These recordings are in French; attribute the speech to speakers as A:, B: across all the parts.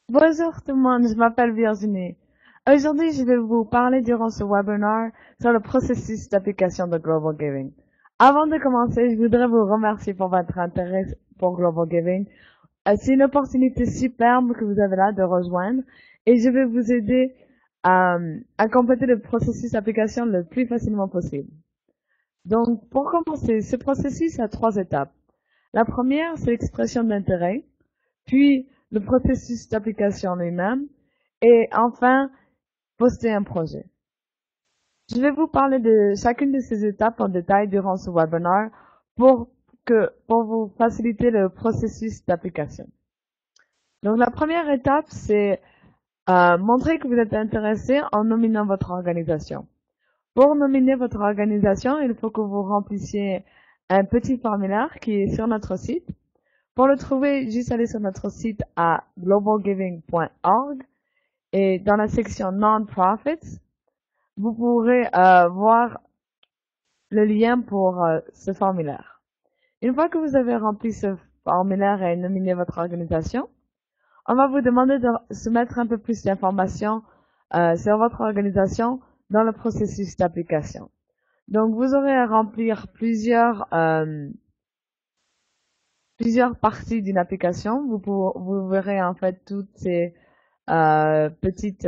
A: Bonjour tout le monde, je m'appelle Virginie. Aujourd'hui, je vais vous parler durant ce webinaire sur le processus d'application de Global Giving. Avant de commencer, je voudrais vous remercier pour votre intérêt pour Global Giving. C'est une opportunité superbe que vous avez là de rejoindre et je vais vous aider à compléter le processus d'application le plus facilement possible. Donc, pour commencer, ce processus a 3 étapes. La première, c'est l'expression d'intérêt, puis le processus d'application lui-même, et enfin, poster un projet. Je vais vous parler de chacune de ces étapes en détail durant ce webinaire pour vous faciliter le processus d'application. Donc, la première étape, c'est montrer que vous êtes intéressé en nominant votre organisation. Pour nominer votre organisation, il faut que vous remplissiez un petit formulaire qui est sur notre site. Pour le trouver, juste aller sur notre site à globalgiving.org et dans la section Non-Profits, vous pourrez voir le lien pour ce formulaire. Une fois que vous avez rempli ce formulaire et nominé votre organisation, on va vous demander de soumettre un peu plus d'informations sur votre organisation dans le processus d'application. Donc, vous aurez à remplir plusieurs parties d'une application. Vous verrez en fait toutes ces petits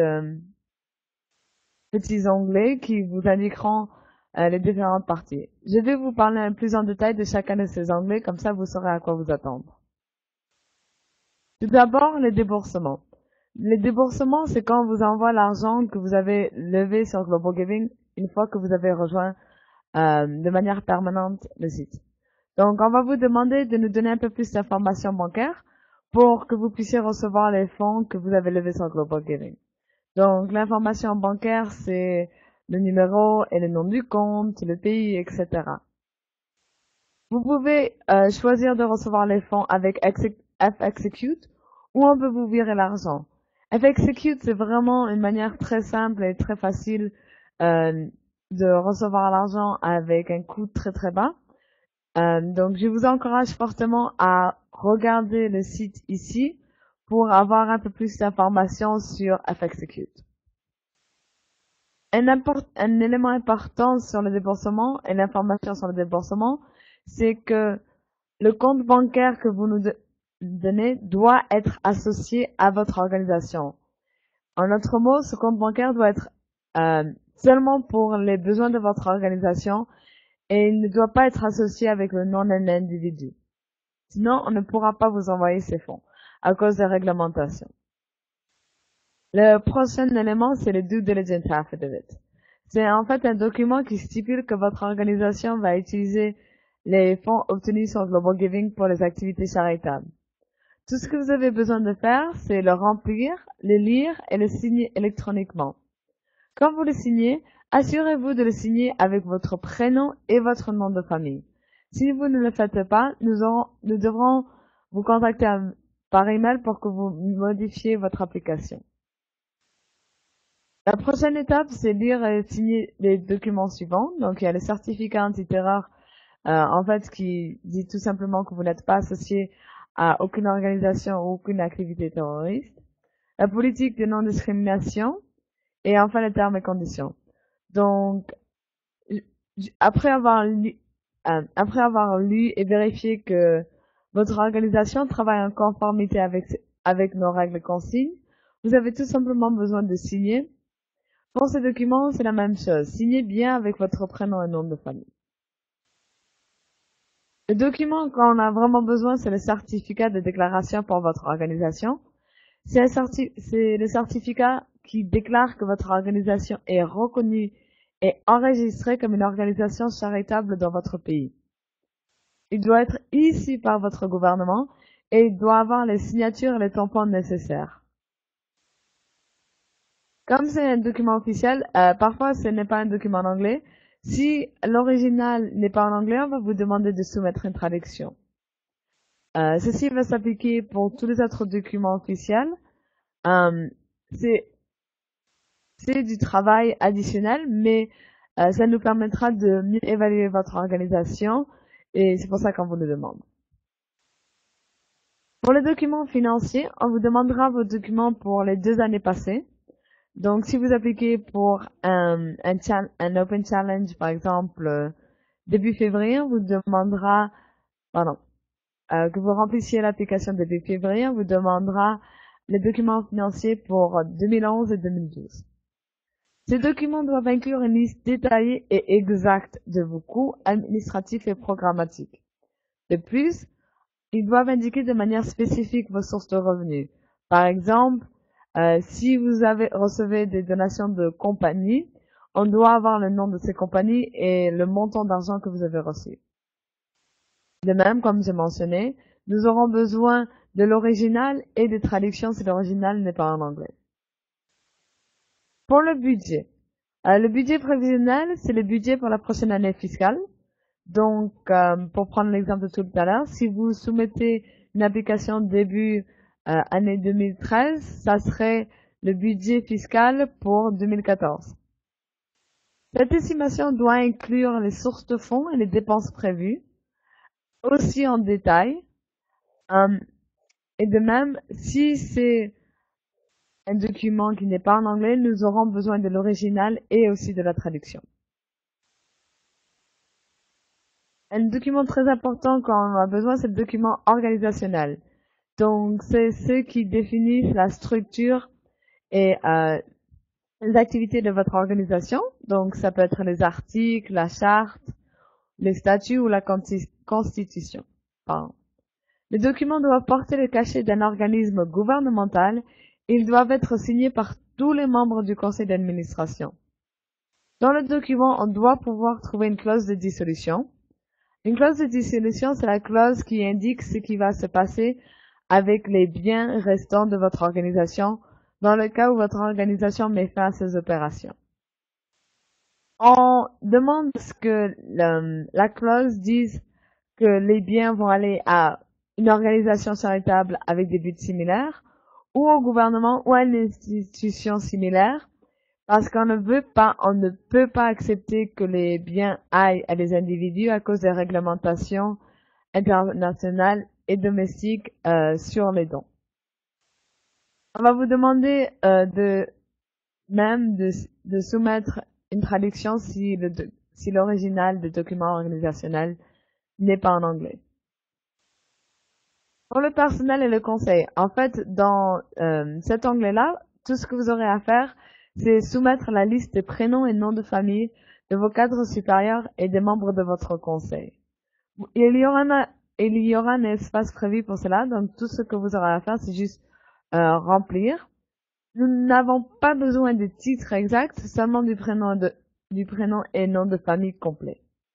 A: onglets qui vous indiqueront les différentes parties. Je vais vous parler plus en détail de chacun de ces onglets, comme ça vous saurez à quoi vous attendre. Tout d'abord, les déboursements. Les déboursements, c'est quand on vous envoie l'argent que vous avez levé sur Global Giving une fois que vous avez rejoint de manière permanente le site. Donc, on va vous demander de nous donner un peu plus d'informations bancaires pour que vous puissiez recevoir les fonds que vous avez levés sur Global Giving. Donc, l'information bancaire, c'est le numéro et le nom du compte, le pays, etc. Vous pouvez choisir de recevoir les fonds avec F-Execute ou on peut vous virer l'argent. F-Execute, c'est vraiment une manière très simple et très facile de recevoir l'argent avec un coût très très bas. Donc, je vous encourage fortement à regarder le site ici pour avoir un peu plus d'informations sur F-Execute. Un élément important sur le déboursement et l'information sur le déboursement, c'est que le compte bancaire que vous nous donnez doit être associé à votre organisation. En d'autres mots, ce compte bancaire doit être seulement pour les besoins de votre organisation et il ne doit pas être associé avec le nom d'un individu. Sinon, on ne pourra pas vous envoyer ces fonds à cause des réglementations. Le prochain élément, c'est le Due Diligence Affidavit. C'est en fait un document qui stipule que votre organisation va utiliser les fonds obtenus sur Global Giving pour les activités charitables. Tout ce que vous avez besoin de faire, c'est le remplir, le lire et le signer électroniquement. Quand vous le signez, assurez-vous de le signer avec votre prénom et votre nom de famille. Si vous ne le faites pas, nous devrons vous contacter par email pour que vous modifiez votre application. La prochaine étape, c'est lire et signer les documents suivants. Donc, il y a le certificat anti-terreur, en fait, qui dit tout simplement que vous n'êtes pas associé à aucune organisation ou aucune activité terroriste. La politique de non-discrimination. Et enfin, les termes et conditions. Donc, après avoir lu et vérifié que votre organisation travaille en conformité avec nos règles et consignes, vous avez tout simplement besoin de signer. Pour ces documents, c'est la même chose. Signez bien avec votre prénom et nom de famille. Le document qu'on a vraiment besoin, c'est le certificat de déclaration pour votre organisation. C'est le certificat qui déclare que votre organisation est reconnue et enregistrée comme une organisation charitable dans votre pays. Il doit être ici par votre gouvernement et il doit avoir les signatures et les tampons nécessaires. Comme c'est un document officiel, parfois ce n'est pas un document en anglais. Si l'original n'est pas en anglais, on va vous demander de soumettre une traduction. Ceci va s'appliquer pour tous les autres documents officiels. C'est du travail additionnel, mais ça nous permettra de mieux évaluer votre organisation et c'est pour ça qu'on vous le demande. Pour les documents financiers, on vous demandera vos documents pour les 2 années passées. Donc, si vous appliquez pour un Open Challenge, par exemple, début février, on vous demandera, que vous remplissiez l'application début février, on vous demandera les documents financiers pour 2011 et 2012. Ces documents doivent inclure une liste détaillée et exacte de vos coûts administratifs et programmatiques. De plus, ils doivent indiquer de manière spécifique vos sources de revenus. Par exemple, si vous recevez des donations de compagnies, on doit avoir le nom de ces compagnies et le montant d'argent que vous avez reçu. De même, comme j'ai mentionné, nous aurons besoin de l'original et des traductions si l'original n'est pas en anglais. Pour le budget prévisionnel, c'est le budget pour la prochaine année fiscale. Donc, pour prendre l'exemple de tout à l'heure, si vous soumettez une application début année 2013, ça serait le budget fiscal pour 2014. Cette estimation doit inclure les sources de fonds et les dépenses prévues, aussi en détail. Et de même, si c'est un document qui n'est pas en anglais, nous aurons besoin de l'original et aussi de la traduction. Un document très important qu'on a besoin, c'est le document organisationnel. Donc, c'est ce qui définit la structure et les activités de votre organisation. Donc, ça peut être les articles, la charte, les statuts ou la constitution. Pardon. Les documents doivent porter le cachet d'un organisme gouvernemental et ils doivent être signés par tous les membres du conseil d'administration. Dans le document, on doit pouvoir trouver une clause de dissolution. Une clause de dissolution, c'est la clause qui indique ce qui va se passer avec les biens restants de votre organisation dans le cas où votre organisation met fin à ses opérations. On demande que la clause dise que les biens vont aller à une organisation charitable avec des buts similaires ou au gouvernement ou à une institution similaire parce qu'on ne peut pas accepter que les biens aillent à des individus à cause des réglementations internationales et domestiques sur les dons. On va vous demander de soumettre une traduction si l'original du document organisationnel n'est pas en anglais. Pour le personnel et le conseil, en fait, dans cet onglet-là, tout ce que vous aurez à faire, c'est soumettre la liste des prénoms et noms de famille de vos cadres supérieurs et des membres de votre conseil. Il y aura un espace prévu pour cela, donc tout ce que vous aurez à faire, c'est juste remplir. Nous n'avons pas besoin de titres exacts, seulement du prénom et nom de famille complet.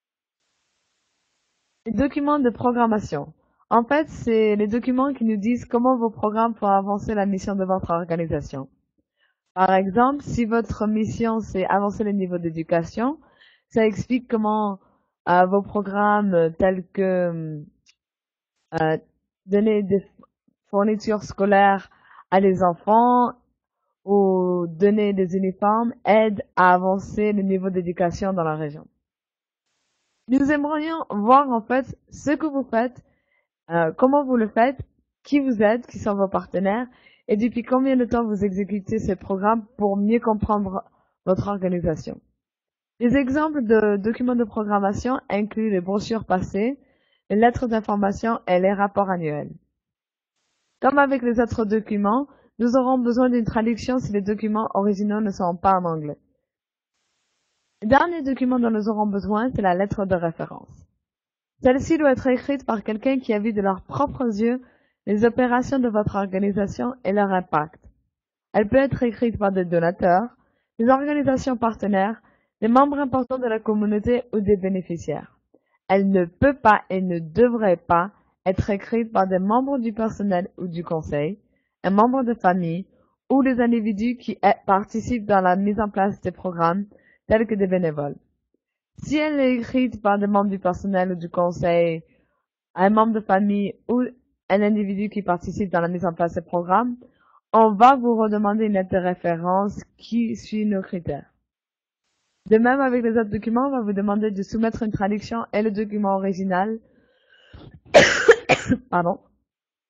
A: Les documents de programmation. En fait, c'est les documents qui nous disent comment vos programmes font avancer la mission de votre organisation. Par exemple, si votre mission c'est avancer le niveau d'éducation, ça explique comment vos programmes tels que donner des fournitures scolaires à des enfants ou donner des uniformes aident à avancer le niveau d'éducation dans la région. Nous aimerions voir en fait ce que vous faites, comment vous le faites, qui vous aide, qui sont vos partenaires, et depuis combien de temps vous exécutez ces programmes pour mieux comprendre votre organisation. Les exemples de documents de programmation incluent les brochures passées, les lettres d'information et les rapports annuels. Comme avec les autres documents, nous aurons besoin d'une traduction si les documents originaux ne sont pas en anglais. Le dernier document dont nous aurons besoin, c'est la lettre de référence. Celle-ci doit être écrite par quelqu'un qui a vu de leurs propres yeux les opérations de votre organisation et leur impact. Elle peut être écrite par des donateurs, des organisations partenaires, des membres importants de la communauté ou des bénéficiaires. Elle ne peut pas et ne devrait pas être écrite par des membres du personnel ou du conseil, un membre de famille ou des individus qui participent dans la mise en place des programmes tels que des bénévoles. Si elle est écrite par des membres du personnel ou du conseil, un membre de famille ou un individu qui participe dans la mise en place des programmes, on va vous redemander une lettre de référence qui suit nos critères. De même, avec les autres documents, on va vous demander de soumettre une traduction et le document original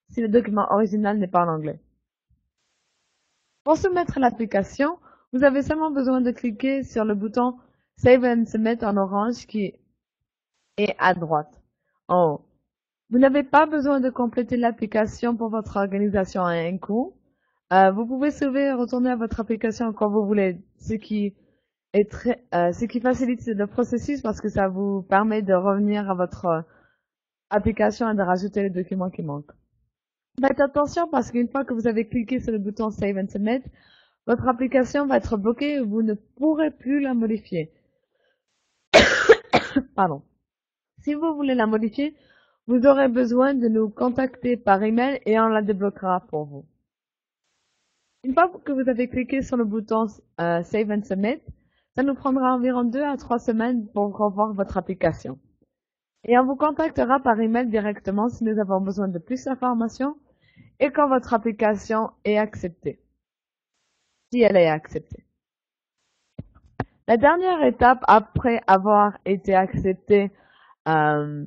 A: si le document original n'est pas en anglais. Pour soumettre l'application, vous avez seulement besoin de cliquer sur le bouton Save and Submit en orange qui est à droite, en haut. Vous n'avez pas besoin de compléter l'application pour votre organisation à un coup. Vous pouvez sauver et retourner à votre application quand vous voulez, ce qui facilite le processus parce que ça vous permet de revenir à votre application et de rajouter les documents qui manquent. Faites attention parce qu'une fois que vous avez cliqué sur le bouton Save and Submit, votre application va être bloquée et vous ne pourrez plus la modifier. Pardon. Si vous voulez la modifier, vous aurez besoin de nous contacter par email et on la débloquera pour vous. Une fois que vous avez cliqué sur le bouton Save and Submit, ça nous prendra environ 2 à 3 semaines pour revoir votre application. Et on vous contactera par email directement si nous avons besoin de plus d'informations et quand votre application est acceptée. Si elle est acceptée. La dernière étape après avoir été acceptée la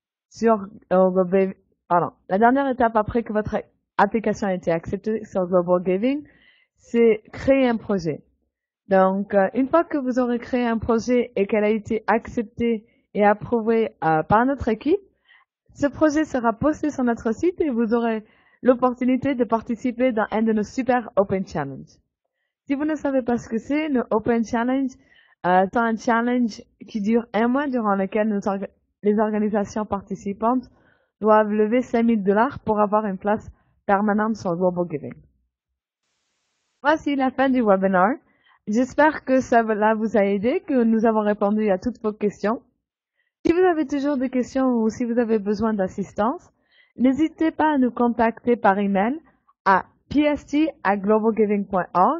A: dernière étape après que votre application a été acceptée sur Global Giving, c'est créer un projet. Donc, une fois que vous aurez créé un projet et qu'elle a été acceptée et approuvée par notre équipe, ce projet sera posté sur notre site et vous aurez l'opportunité de participer dans un de nos super Open Challenge. Si vous ne savez pas ce que c'est, nos Open Challenge, c'est un challenge qui dure 1 mois durant lequel les organisations participantes doivent lever $5,000 pour avoir une place permanente sur Global Giving. Voici la fin du webinaire. J'espère que cela vous a aidé, que nous avons répondu à toutes vos questions. Si vous avez toujours des questions ou si vous avez besoin d'assistance, n'hésitez pas à nous contacter par email à pst@globalgiving.org,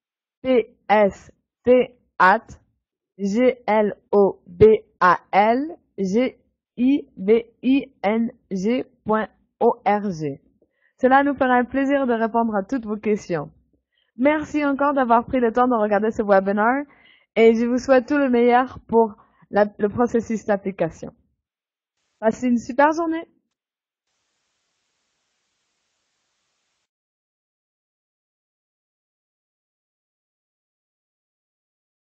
A: pst@globalgiving.org. Cela nous fera un plaisir de répondre à toutes vos questions. Merci encore d'avoir pris le temps de regarder ce webinaire et je vous souhaite tout le meilleur pour le processus d'application. Passez une super journée!